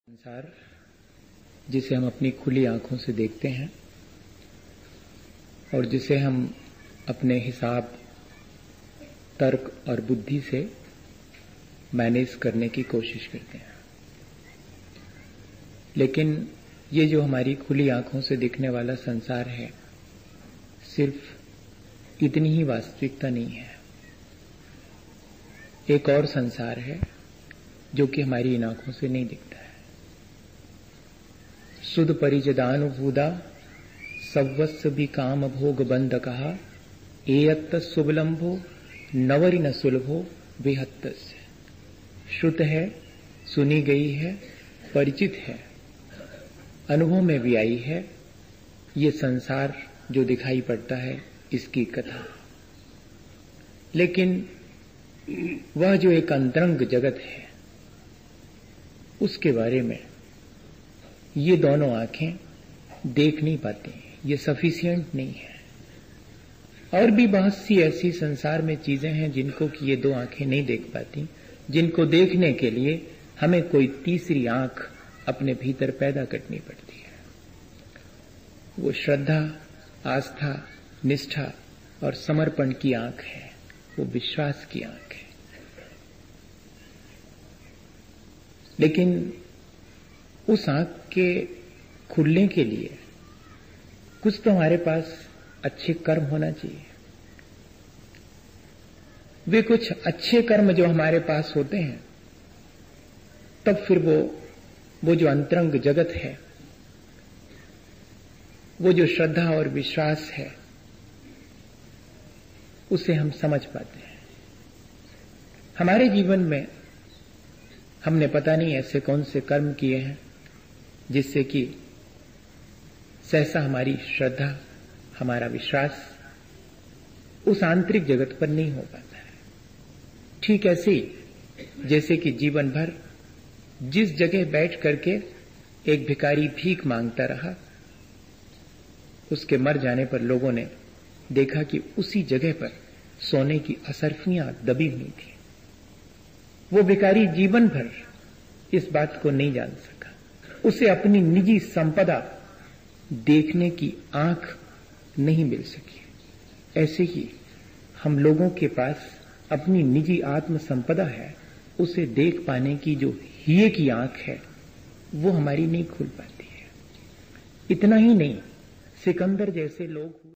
संसार जिसे हम अपनी खुली आंखों से देखते हैं और जिसे हम अपने हिसाब, तर्क और बुद्धि से मैनेज करने की कोशिश करते हैं, लेकिन ये जो हमारी खुली आंखों से दिखने वाला संसार है, सिर्फ इतनी ही वास्तविकता नहीं है। एक और संसार है जो कि हमारी इन आंखों से नहीं दिखता है। सुध परिजदानुभूदा सवस्व भी काम भोग बंद कहा एयत्त सुबलंभो नवरि न सुलभो बेहत्तस्य। श्रुत है, सुनी गई है, परिचित है, अनुभव में भी आई है ये संसार जो दिखाई पड़ता है इसकी कथा। लेकिन वह जो एक अंतरंग जगत है उसके बारे में ये दोनों आंखें देख नहीं पाती, ये सफिशिएंट नहीं है। और भी बहुत सी ऐसी संसार में चीजें हैं जिनको कि ये दो आंखें नहीं देख पाती, जिनको देखने के लिए हमें कोई तीसरी आंख अपने भीतर पैदा करनी पड़ती है। वो श्रद्धा, आस्था, निष्ठा और समर्पण की आंख है, वो विश्वास की आंख है। लेकिन उस आंख के खुलने के लिए कुछ तो हमारे पास अच्छे कर्म होना चाहिए। वे कुछ अच्छे कर्म जो हमारे पास होते हैं, तब फिर वो जो अंतरंग जगत है, वो जो श्रद्धा और विश्वास है, उसे हम समझ पाते हैं। हमारे जीवन में हमने पता नहीं ऐसे कौन से कर्म किए हैं जिससे कि सहसा हमारी श्रद्धा, हमारा विश्वास उस आंतरिक जगत पर नहीं हो पाता है। ठीक ऐसे ही जैसे कि जीवन भर जिस जगह बैठ करके एक भिखारी भीख मांगता रहा, उसके मर जाने पर लोगों ने देखा कि उसी जगह पर सोने की असरफियां दबी हुई थी। वो भिखारी जीवन भर इस बात को नहीं जान सका, उसे अपनी निजी संपदा देखने की आंख नहीं मिल सकी। ऐसे ही हम लोगों के पास अपनी निजी आत्म संपदा है, उसे देख पाने की जो हिये की आंख है वो हमारी नहीं खुल पाती है। इतना ही नहीं, सिकंदर जैसे लोग